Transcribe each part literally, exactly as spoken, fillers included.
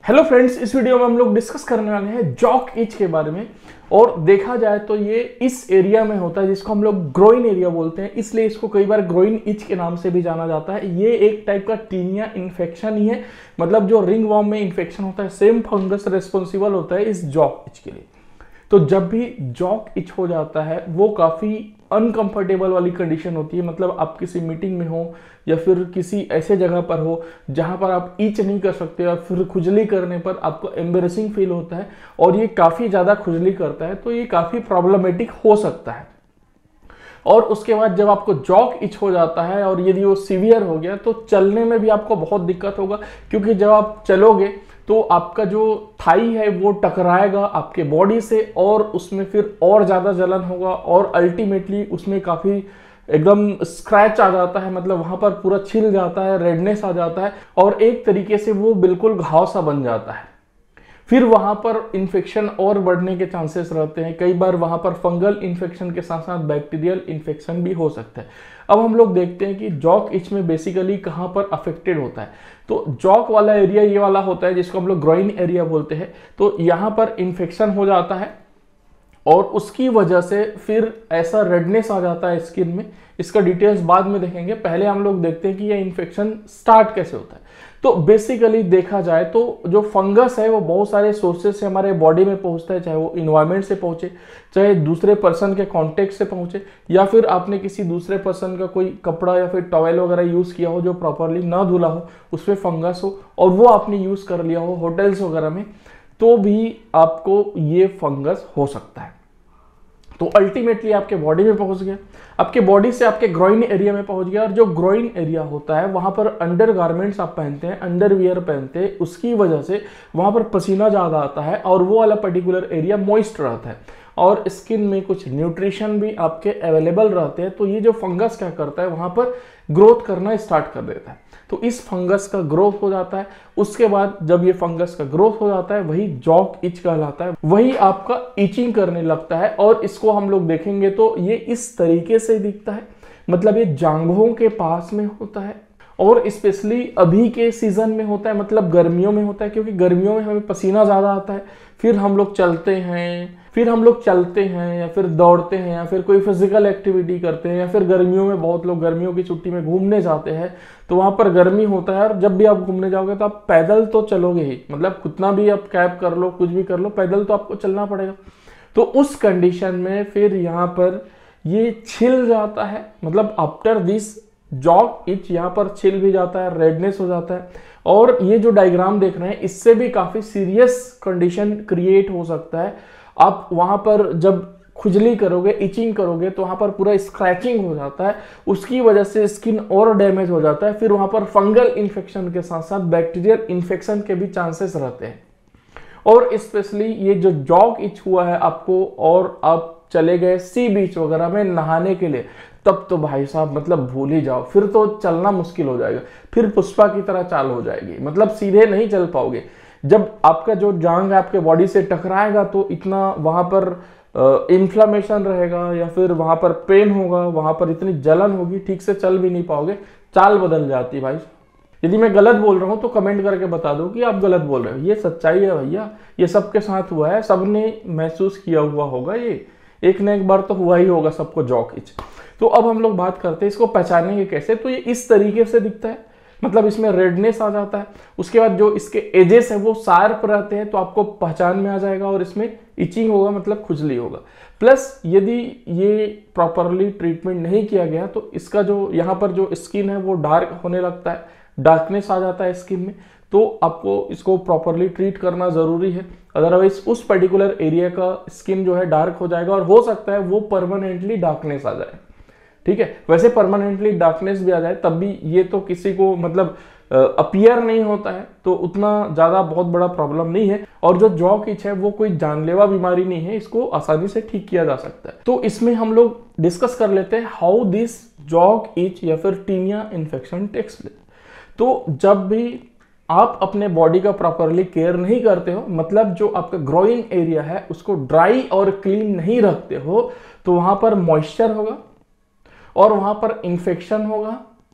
Hello friends, इस video में हम लोग डिस्कस करने वाले हैं जॉक इच के बारे में। और देखा जाए तो ये इस एरिया में होता है जिसको हम लोग ग्रोइन एरिया बोलते हैं, इसलिए इसको कई बार ग्रोइन इच के नाम से भी जाना जाता है। ये एक टाइप का टीनिया इन्फेक्शन ही है, मतलब जो रिंग वॉर्म में इन्फेक्शन होता है सेम फंगस रिस्पॉन्सिबल होता है इस जॉक इच के लिए। तो जब भी जॉक इच हो जाता है वो काफ़ी अनकंफर्टेबल वाली कंडीशन होती है, मतलब आप किसी मीटिंग में हो या फिर किसी ऐसे जगह पर हो जहां पर आप इच नहीं कर सकते और फिर खुजली करने पर आपको एम्बेरसिंग फील होता है और ये काफ़ी ज़्यादा खुजली करता है, तो ये काफ़ी प्रॉब्लमेटिक हो सकता है। और उसके बाद जब आपको जॉक इच हो जाता है और यदि वो सीवियर हो गया तो चलने में भी आपको बहुत दिक्कत होगा, क्योंकि जब आप चलोगे तो आपका जो थाई है वो टकराएगा आपके बॉडी से और उसमें फिर और ज़्यादा जलन होगा और अल्टीमेटली उसमें काफ़ी एकदम स्क्रैच आ जाता है, मतलब वहाँ पर पूरा छिल जाता है, रेडनेस आ जाता है और एक तरीके से वो बिल्कुल घाव सा बन जाता है। फिर वहाँ पर इन्फेक्शन और बढ़ने के चांसेस रहते हैं। कई बार वहाँ पर फंगल इन्फेक्शन के साथ साथ बैक्टीरियल इन्फेक्शन भी हो सकता है। अब हम लोग देखते हैं कि जॉक इच में बेसिकली कहाँ पर अफेक्टेड होता है। तो जॉक वाला एरिया ये वाला होता है जिसको हम लोग ग्रोइन एरिया बोलते हैं। तो यहाँ पर इन्फेक्शन हो जाता है और उसकी वजह से फिर ऐसा रेडनेस आ जाता है स्किन में। इसका डिटेल्स बाद में देखेंगे, पहले हम लोग देखते हैं कि यह इन्फेक्शन स्टार्ट कैसे होता है। तो बेसिकली देखा जाए तो जो फंगस है वो बहुत सारे सोर्सेस से हमारे बॉडी में पहुंचता है, चाहे वो इन्वायरमेंट से पहुंचे, चाहे दूसरे पर्सन के कांटेक्ट से पहुंचे, या फिर आपने किसी दूसरे पर्सन का कोई कपड़ा या फिर टॉवेल वगैरह यूज़ किया हो जो प्रॉपरली ना धुला हो, उसमें फंगस हो और वो आपने यूज़ कर लिया हो होटल्स वगैरह में, तो भी आपको ये फंगस हो सकता है। तो अल्टीमेटली आपके बॉडी में पहुंच गया, आपके बॉडी से आपके ग्रोइन एरिया में पहुंच गया। और जो ग्रोइन एरिया होता है वहां पर अंडर गारमेंट्स आप पहनते हैं, अंडरवियर पहनते हैं, उसकी वजह से वहां पर पसीना ज़्यादा आता है और वो वाला पर्टिकुलर एरिया मॉइस्ट रहता है और स्किन में कुछ न्यूट्रिशन भी आपके अवेलेबल रहते हैं। तो ये जो फंगस क्या करता है वहां पर ग्रोथ करना स्टार्ट कर देता है। तो इस फंगस का ग्रोथ हो जाता है। उसके बाद जब ये फंगस का ग्रोथ हो जाता है वही जॉक इच कहलाता है, वही आपका इचिंग करने लगता है। और इसको हम लोग देखेंगे तो ये इस तरीके से दिखता है, मतलब ये जांघों के पास में होता है और स्पेशली अभी के सीजन में होता है, मतलब गर्मियों में होता है, क्योंकि गर्मियों में हमें पसीना ज़्यादा आता है। फिर हम लोग चलते हैं फिर हम लोग चलते हैं या फिर दौड़ते हैं या फिर कोई फिजिकल एक्टिविटी करते हैं, या फिर गर्मियों में बहुत लोग गर्मियों की छुट्टी में घूमने जाते हैं तो वहाँ पर गर्मी होता है। और जब भी आप घूमने जाओगे तो आप पैदल तो चलोगे ही, मतलब कितना भी आप कैब कर लो, कुछ भी कर लो, पैदल तो आपको चलना पड़ेगा। तो उस कंडीशन में फिर यहाँ पर ये छिल जाता है, मतलब आफ्टर दिस जॉक इच यहाँ पर छिल भी जाता है, रेडनेस हो जाता है। और ये जो डायग्राम देख रहे हैं इससे भी काफ़ी सीरियस कंडीशन क्रिएट हो सकता है। आप वहाँ पर जब खुजली करोगे, इचिंग करोगे, तो वहाँ पर पूरा स्क्रैचिंग हो जाता है, उसकी वजह से स्किन और डैमेज हो जाता है। फिर वहाँ पर फंगल इन्फेक्शन के साथ साथ बैक्टीरियल इन्फेक्शन के भी चांसेस रहते हैं। और स्पेशली ये जो जॉक इच हुआ है आपको और आप चले गए सी बीच वगैरह में नहाने के लिए, तब तो भाई साहब मतलब भूल ही जाओ, फिर तो चलना मुश्किल हो जाएगा, फिर पुष्पा की तरह चाल हो जाएगी, मतलब सीधे नहीं चल पाओगे। जब आपका जो जांघ है आपके बॉडी से टकराएगा तो इतना वहाँ पर इन्फ्लामेशन रहेगा या फिर वहाँ पर पेन होगा, वहाँ पर इतनी जलन होगी, ठीक से चल भी नहीं पाओगे, चाल बदल जाती भाई। यदि मैं गलत बोल रहा हूँ तो कमेंट करके बता दो कि आप गलत बोल रहे हो, ये सच्चाई है भैया, ये सबके साथ हुआ है, सबने महसूस किया हुआ होगा, ये एक न एक बार तो हुआ ही होगा सबको जॉक इच। तो अब हम लोग बात करते हैं इसको पहचानेंगे कैसे। तो ये इस तरीके से दिखता है, मतलब इसमें रेडनेस आ जाता है, उसके बाद जो इसके एजेस है वो शार्प रहते हैं तो आपको पहचान में आ जाएगा और इसमें इचिंग होगा, मतलब खुजली होगा। प्लस यदि ये प्रॉपरली ट्रीटमेंट नहीं किया गया तो इसका जो यहाँ पर जो स्किन है वो डार्क होने लगता है, डार्कनेस आ जाता है स्किन में। तो आपको इसको प्रॉपरली ट्रीट करना ज़रूरी है, अदरवाइज उस पर्टिकुलर एरिया का स्किन जो है डार्क हो जाएगा और हो सकता है वो परमानेंटली डार्कनेस आ जाए। ठीक है, वैसे परमानेंटली डार्कनेस भी आ जाए तब भी ये तो किसी को मतलब अपीयर नहीं होता है, तो उतना ज़्यादा बहुत बड़ा प्रॉब्लम नहीं है। और जो जॉक इच है वो कोई जानलेवा बीमारी नहीं है, इसको आसानी से ठीक किया जा सकता है। तो इसमें हम लोग डिस्कस कर लेते हैं हाउ दिस जॉक इच या फिर टीनिया इन्फेक्शन टेक्स प्लेस। तो जब भी आप अपने बॉडी का प्रॉपरली केयर नहीं करते हो, मतलब जो आपका ग्रोइन एरिया है उसको ड्राई और क्लीन नहीं रखते हो, तो वहाँ पर मॉइस्चर होगा और वहाँ पर इन्फेक्शन होगा,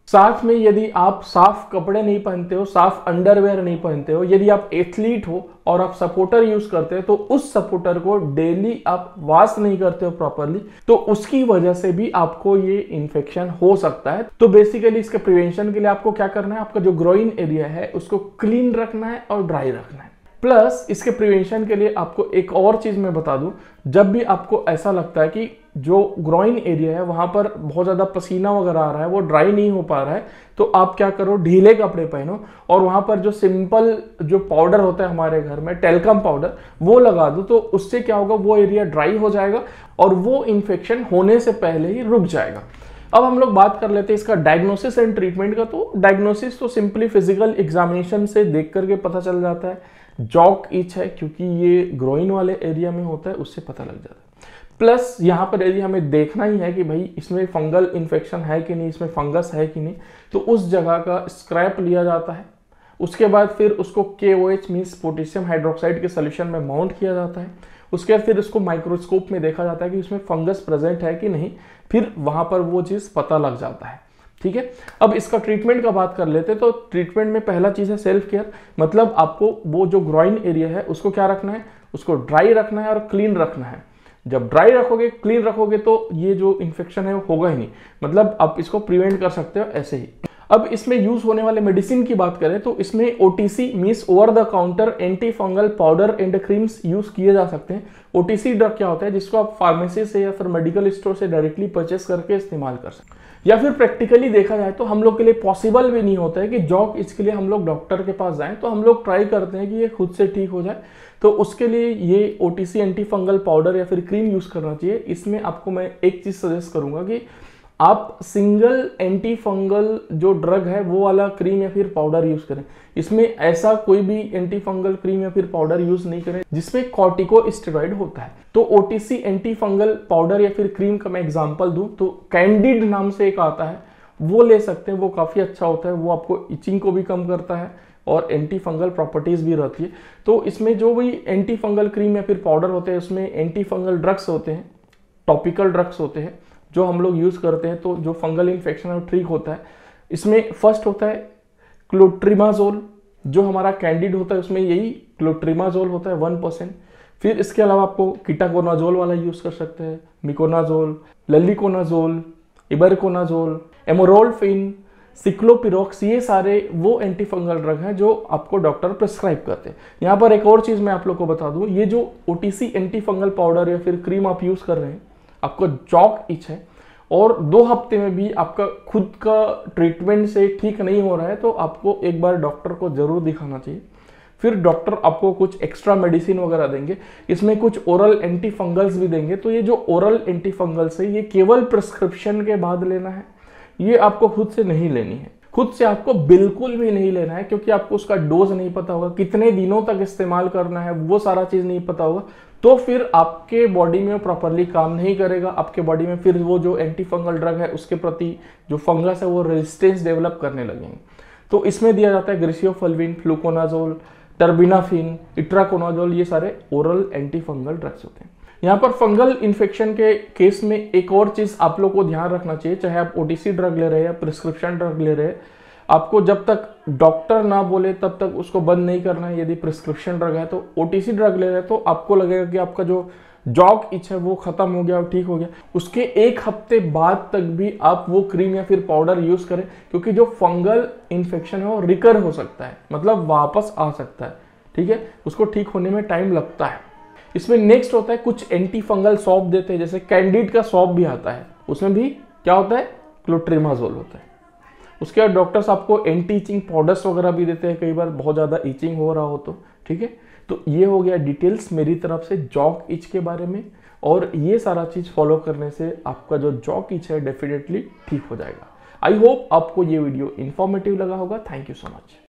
साथ में यदि आप साफ कपड़े नहीं पहनते हो, साफ अंडरवेयर नहीं पहनते हो, यदि आप एथलीट हो और आप सपोर्टर यूज करते हो तो उस सपोर्टर को डेली आप वॉश नहीं करते हो प्रॉपरली, तो उसकी वजह से भी आपको ये इन्फेक्शन हो सकता है। तो बेसिकली इसके प्रिवेंशन के लिए आपको क्या करना है, आपका जो ग्रोइन एरिया है उसको क्लीन रखना है और ड्राई रखना है। प्लस इसके प्रिवेंशन के लिए आपको एक और चीज मैं बता दूं, जब भी आपको ऐसा लगता है कि जो ग्रोइन एरिया है वहां पर बहुत ज्यादा पसीना वगैरह आ रहा है, वो ड्राई नहीं हो पा रहा है, तो आप क्या करो, ढीले कपड़े पहनो और वहां पर जो सिंपल जो पाउडर होता है हमारे घर में, टेल्कम पाउडर, वो लगा दो। तो उससे क्या होगा, वो एरिया ड्राई हो जाएगा और वो इन्फेक्शन होने से पहले ही रुक जाएगा। अब हम लोग बात कर लेते हैं इसका डायग्नोसिस एंड ट्रीटमेंट का। तो डायग्नोसिस तो सिंपली फिजिकल एग्जामिनेशन से देख करके पता चल जाता है। जॉक इच है क्योंकि ये ग्रोइन वाले एरिया में होता है, उससे पता लग जाता है। प्लस यहाँ पर यदि हमें देखना ही है कि भाई इसमें फंगल इन्फेक्शन है कि नहीं, इसमें फंगस है कि नहीं, तो उस जगह का स्क्रैप लिया जाता है। उसके बाद फिर उसको K O H means potassium hydroxide के सोल्यूशन में माउंट किया जाता है। उसके बाद फिर उसको माइक्रोस्कोप में देखा जाता है कि उसमें फंगस प्रेजेंट है कि नहीं, फिर वहां पर वो चीज़ पता लग जाता है। ठीक है, अब इसका ट्रीटमेंट का बात कर लेते हैं। तो ट्रीटमेंट में पहला चीज़ है सेल्फ केयर, मतलब आपको वो जो ग्रोइन एरिया है उसको क्या रखना है, उसको ड्राई रखना है और क्लीन रखना है। जब ड्राई रखोगे, क्लीन रखोगे तो ये जो इन्फेक्शन है वो होगा ही नहीं, मतलब आप इसको प्रिवेंट कर सकते हो ऐसे ही। अब इसमें यूज होने वाले मेडिसिन की बात करें तो इसमें OTC means over the counter anti fungal powder and creams use किए जा सकते हैं। ओटीसी ड्रग क्या होता है, जिसको आप फार्मेसी से या फिर मेडिकल स्टोर से डायरेक्टली परचेस करके इस्तेमाल कर सकते हैं। या फिर प्रैक्टिकली देखा जाए तो हम लोग के लिए पॉसिबल भी नहीं होता है कि जॉक इसके लिए हम लोग डॉक्टर के पास जाएं, तो हम लोग ट्राई करते हैं कि ये खुद से ठीक हो जाए। तो उसके लिए ये ओटीसी एंटी फंगल पाउडर या फिर क्रीम यूज करना चाहिए। इसमें आपको मैं एक चीज सजेस्ट करूंगा कि आप सिंगल एंटी फंगल जो ड्रग है वो वाला क्रीम या फिर पाउडर यूज करें। इसमें ऐसा कोई भी एंटी फंगल क्रीम या फिर पाउडर यूज नहीं करें जिसमें कॉर्टिकोस्टेरॉइड होता है। तो ओटीसी एंटी फंगल पाउडर या फिर क्रीम का मैं एग्जांपल दूं तो कैंडिड नाम से एक आता है, वो ले सकते हैं, वो काफी अच्छा होता है। वो आपको इचिंग को भी कम करता है और एंटी फंगल प्रॉपर्टीज भी रहती है। तो इसमें जो भी एंटी फंगल क्रीम या फिर पाउडर होते हैं उसमें एंटी फंगल ड्रग्स होते हैं, टॉपिकल ड्रग्स होते हैं जो हम लोग यूज करते हैं, तो जो फंगल इन्फेक्शन है वो ठीक होता है। इसमें फर्स्ट होता है क्लोट्रिमाजोल, जो हमारा कैंडिड होता है उसमें यही क्लोट्रिमाजोल होता है वन परसेंट। फिर इसके अलावा आपको कीटाकोनाजोल वाला यूज कर सकते हैं, मिकोनाजोल, ललिकोनाजोल, इबरकोनाजोल, एमोरोल्फिन, सिक्लोपिरोक्स, ये सारे वो एंटी फंगल ड्रग हैं जो आपको डॉक्टर प्रिस्क्राइब करते हैं। यहाँ पर एक और चीज मैं आप लोग को बता दूं, ये जो ओटीसी एंटी फंगल पाउडर या फिर क्रीम आप यूज कर रहे हैं, आपको जॉक इच है और दो हफ्ते में भी आपका खुद का ट्रीटमेंट से ठीक नहीं हो रहा है, तो आपको एक बार डॉक्टर को जरूर दिखाना चाहिए। फिर डॉक्टर आपको कुछ एक्स्ट्रा मेडिसिन वगैरह देंगे, इसमें कुछ ओरल एंटी फंगल्स भी देंगे। तो ये जो ओरल एंटी फंगल्स है ये केवल प्रिस्क्रिप्शन के बाद लेना है, ये आपको खुद से नहीं लेनी है। खुद से आपको बिल्कुल भी नहीं लेना है, क्योंकि आपको उसका डोज नहीं पता होगा, कितने दिनों तक इस्तेमाल करना है वो सारा चीज नहीं पता होगा, तो फिर आपके बॉडी में प्रॉपरली काम नहीं करेगा। आपके बॉडी में फिर वो जो एंटी फंगल ड्रग है उसके प्रति जो फंगस है वो रेजिस्टेंस डेवलप करने लगेंगे। तो इसमें दिया जाता है ग्रिसियोफल्विन, फ्लूकोनाजोल, टर्बिनाफिन, इट्राकोनाजोल, ये सारे ओरल एंटी फंगल ड्रग्स होते हैं। यहाँ पर फंगल इन्फेक्शन के केस में एक और चीज आप लोग को ध्यान रखना चाहिए, चाहे आप ओटीसी ड्रग ले रहे हैं या प्रिस्क्रिप्शन ड्रग ले रहे हैं, आपको जब तक डॉक्टर ना बोले तब तक उसको बंद नहीं करना है। यदि प्रिस्क्रिप्शन ड्रग है तो ओटीसी ड्रग ले रहे हैं तो आपको लगेगा कि आपका जो जॉक इच है वो खत्म हो गया और ठीक हो गया, उसके एक हफ्ते बाद तक भी आप वो क्रीम या फिर पाउडर यूज करें, क्योंकि जो फंगल इन्फेक्शन है वो रिकर हो सकता है, मतलब वापस आ सकता है। ठीक है, उसको ठीक होने में टाइम लगता है। इसमें नेक्स्ट होता है कुछ एंटी फंगल सॉप देते हैं, जैसे कैंडिड का सॉप भी आता है, उसमें भी क्या होता है, क्लोट्रिमाजोल होता है। उसके बाद डॉक्टर्स आपको एंटी इचिंग पाउडर्स वगैरह भी देते हैं, कई बार बहुत ज़्यादा इचिंग हो रहा हो तो। ठीक है, तो ये हो गया डिटेल्स मेरी तरफ से जॉक इच के बारे में, और ये सारा चीज़ फॉलो करने से आपका जो जॉक इच है डेफिनेटली ठीक हो जाएगा। आई होप आपको ये वीडियो इन्फॉर्मेटिव लगा होगा। Thank you so much.